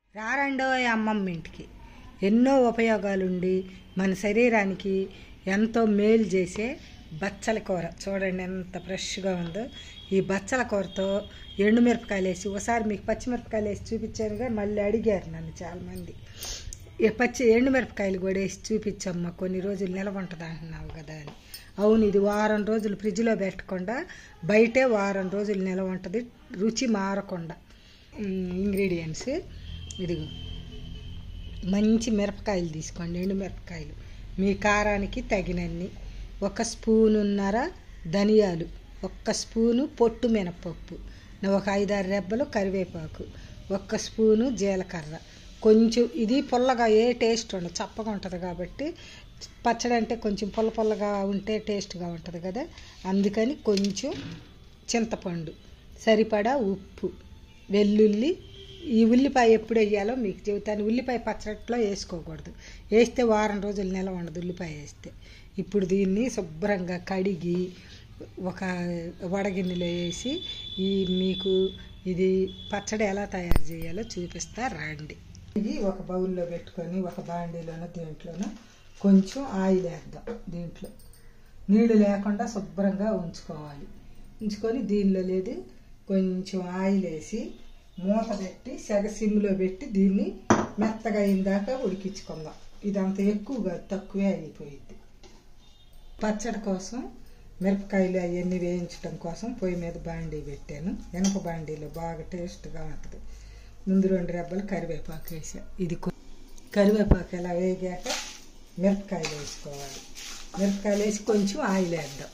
రారండోయ్ అమ్మమ్మ ఇంటికి ఎన్నో ఉపయోగాలుండి మన శరీరానికి ఎంతో మేలు చేసే బచ్చల కూర చూడండి ఎంత ఫ్రెష్గా ఉందో. ఈ బచ్చల కూరతో ఎండుమిరపకాయలు వేసి ఒకసారి మీకు పచ్చిమిరపకాయలు వేసి చూపించానుగా, మళ్ళీ అడిగారు నన్ను చాలామంది. ఎండుమిరపకాయలు కూడా వేసి చూపించమ్మా, కొన్ని రోజులు నిలవ ఉంటుంది అంటున్నావు కదా అని. అవును, ఇది వారం రోజులు ఫ్రిడ్జ్లో పెట్టకుండా బయటే వారం రోజులు నిలవ ఉంటుంది, రుచి మారకుండా. ఇంగ్రీడియంట్స్ ఇదిగో, మంచి మిరపకాయలు తీసుకోండి, ఎండు మిరపకాయలు మీ కారానికి తగినన్ని. 1 స్పూనున్నర ధనియాలు, 1 స్పూను పొట్టు మినపప్పు, 5-6 రెబ్బలు కరివేపాకు, 1 స్పూను జీలకర్ర. కొంచెం ఇది పుల్లగా ఏ టేస్ట్ ఉండదు, చప్పగా ఉంటుంది కాబట్టి పచ్చడి అంటే కొంచెం పుల్లగా ఉంటే టేస్ట్గా ఉంటుంది కదా, అందుకని కొంచెం చింతపండు, సరిపడా ఉప్పు, వెల్లుల్లి. ఈ ఉల్లిపాయ ఎప్పుడు వేయాలో మీకు చెబుతాను. ఉల్లిపాయ పచ్చడిలో వేసుకోకూడదు, వేస్తే వారం రోజులు నిలవ ఉండదు ఉల్లిపాయ వేస్తే. ఇప్పుడు దీన్ని శుభ్రంగా కడిగి ఒక వడగిన్నెలో వేసి మీకు ఇది పచ్చడి ఎలా తయారు చేయాలో చూపిస్తా రండి. ఇది ఒక బౌల్లో పెట్టుకొని ఒక బాండీలోనో దీంట్లోనో కొంచెం ఆయిల్ వేద్దాం. దీంట్లో నీళ్ళు లేకుండా శుభ్రంగా ఉంచుకోవాలి. ఉంచుకొని దీనిలో లేదు కొంచెం ఆయిల్ వేసి మూత పెట్టి సిమ్లో పెట్టి దీన్ని మెత్తగా అయిందాకా ఉడికించుకుందాం. ఇదంతా ఎక్కువగా తక్కువే అయిపోయింది. పచ్చడి కోసం మిరపకాయలు అవన్నీ వేయించడం కోసం పొయ్యి మీద బాండీ పెట్టాను. ఇనప బాండీలో బాగా టేస్ట్గా ఉంటుంది. ముందు 2 రెబ్బలు కరివేపాకు వేసా. ఇది కరివేపాకు ఎలా వేగాక మిరపకాయలు వేసుకోవాలి. మిరపకాయలు వేసి కొంచెం ఆయిల్ వేద్దాం,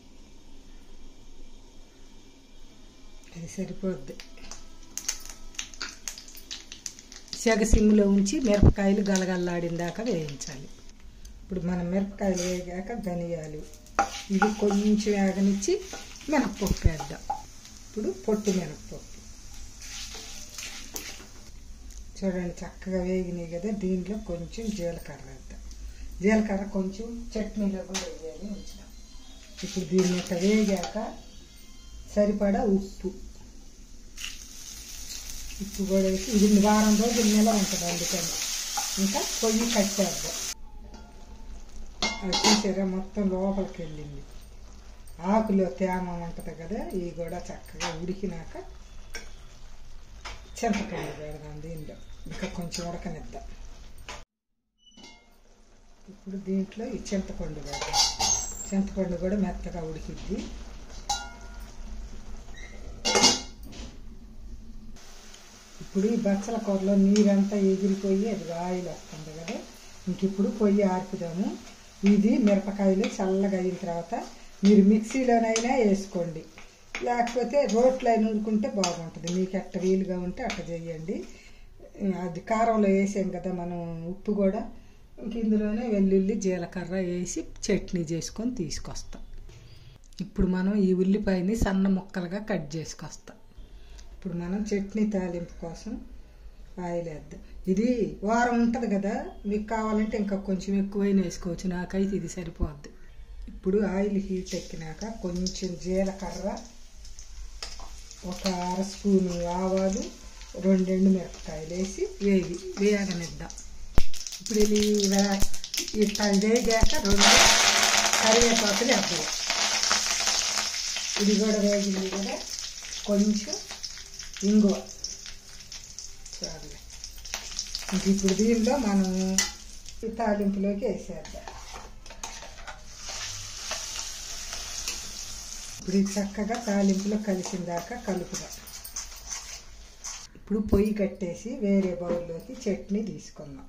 అది సరిపోద్ది. సిమ్లో ఉంచి మిరపకాయలు గలగల్లాడిన దాకా వేయించాలి. ఇప్పుడు మనం మిరపకాయలు వేగాక ధనియాలు, ఇది కొంచెం వేగనిచ్చి మినప్పప్పు వేద్దాం. ఇప్పుడు పొట్టు మినప్పప్పు చూడండి చక్కగా వేగినాయి కదా. దీంట్లో కొంచెం జీలకర్ర వేద్దాం. జీలకర్ర కొంచెం చట్నీలో కూడా వేయాలి ఉంచుదాం. ఇప్పుడు దీన్ని ఇట్లా వేగాక సరిపడా ఉప్పు కూడా వేసి ఇది వారం రోజులు నిలవ ఉంటుంది, అందుకని ఇంకా పొయ్యి కట్టేద్దాం. అది చూసారా మొత్తం లోపలికి వెళ్ళింది. ఆకులో తేమ ఉంటుంది కదా, ఇవి కూడా చక్కగా ఉడికినాక చింతపండు పెడదాం. దీనిలో ఇంకా కొంచెం ఉడకనిద్దాం. ఇప్పుడు దీంట్లో ఈ చింతపండు పెడదాం. చింతపండు కూడా మెత్తగా ఉడికిద్ది. ఇప్పుడు ఈ బచ్చల కూరలో నీరంతా ఎగిరిపోయి అది ఆయిల్ వస్తుంది కదా, ఇంక ఇప్పుడు పొయ్యి ఆర్పుదాము. ఇది మిరపకాయలు చల్లగా అయిన తర్వాత మీరు మిక్సీలోనైనా వేసుకోండి, లేకపోతే రోట్లో నూరుకుంటే బాగుంటుంది. మీకు ఎట్ట వీలుగా ఉంటే అట్ట చేయండి. అది కారంలో వేసాం కదా మనం, ఉప్పు కూడా. ఇంక ఇందులోనే వెల్లుల్లి జీలకర్ర వేసి చట్నీ చేసుకొని తీసుకొస్తాం. ఇప్పుడు మనం ఈ ఉల్లిపాయని సన్న ముక్కలుగా కట్ చేసుకొస్తాం. ఇప్పుడు మనం చట్నీ తాలింపు కోసం ఆయిల్ వేద్దాం. ఇది వారం ఉంటుంది కదా, మీకు కావాలంటే ఇంకా కొంచెం ఎక్కువైనా వేసుకోవచ్చు, నాకైతే ఇది సరిపోద్ది. ఇప్పుడు ఆయిల్ హీట్ ఎక్కినాక కొంచెం జీలకర్ర, 1/2 స్పూను ఆవాలు, 2 ఎండుమిరపకాయలు వేసి వేగనిద్దాం. ఇప్పుడు ఇది ఇట్లా వేగాక 2 కరివేపాకులు వేద్దాం. ఇది కూడా వేగింది కదా, కొంచెం ఇంగువ చాలే. ఇప్పుడు దీనిలో మనం ఈ తాలింపులోకి వేసేద్దాం. ఇప్పుడు ఇది చక్కగా తాలింపులో కలిసిన దాకా కలుపుదాం. ఇప్పుడు పొయ్యి కట్టేసి వేరే బౌల్లోకి చట్నీ తీసుకుందాం.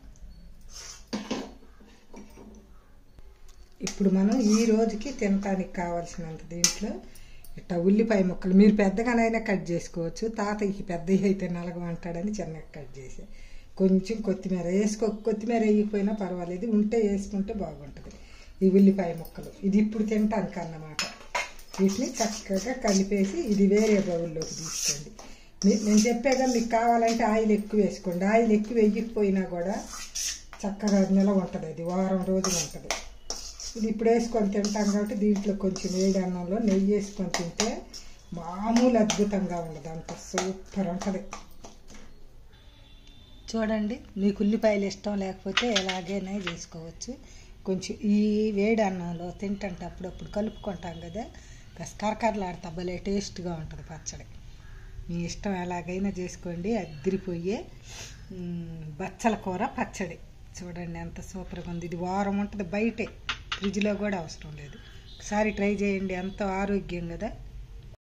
ఇప్పుడు మనం ఈ రోజుకి తినటానికి కావాల్సినంత దీంట్లో ఇట్లా ఉల్లిపాయ ముక్కలు మీరు పెద్దగానైనా కట్ చేసుకోవచ్చు, తాతయ్యకి పెద్దవి అయితే నలగమంటాడని చిన్నగా కట్ చేసా. కొంచెం కొత్తిమీర కొత్తిమీర వేయకపోయినా పర్వాలేదు, ఉంటే వేసుకుంటే బాగుంటుంది. ఈ ఉల్లిపాయ ముక్కలు ఇది ఇప్పుడు తినటానికి అన్నమాట. వీటిని చక్కగా కలిపేసి ఇది వేరే బౌల్లోకి తీసుకోండి. నేను చెప్పాగా, మీకు కావాలంటే ఆయిల్ ఎక్కువ వేసుకోండి. ఆయిల్ ఎక్కువ వేయకపోయినా కూడా చక్కగా నిలవ ఉంటుంది, అది వారం రోజులు ఉంటుంది. ఇది ఇప్పుడు వేసుకొని తింటాం కాబట్టి దీంట్లో కొంచెం వేడి అన్నంలో నెయ్యి వేసుకొని తింటే మామూలు అద్భుతంగా ఉండదు, అంత సూపర్ ఉంటుంది. చూడండి, మీకు ఉల్లిపాయలు ఇష్టం లేకపోతే ఎలాగైనా చేసుకోవచ్చు. కొంచెం ఈ వేడి అన్నంలో తింటుంటే అప్పుడప్పుడు కలుపుకుంటాం కదా, కరకరలాడుతా భలే టేస్ట్గా ఉంటుంది పచ్చడి. మీ ఇష్టం ఎలాగైనా చేసుకోండి. అదిరిపోయే బచ్చల కూర పచ్చడి చూడండి ఎంత సూపర్గా ఉంది. ఇది వారం ఉంటుంది బయటే, ఫ్రిడ్జ్లో కూడా అవసరం లేదు. ఒకసారి ట్రై చేయండి, ఎంతో ఆరోగ్యం కదా.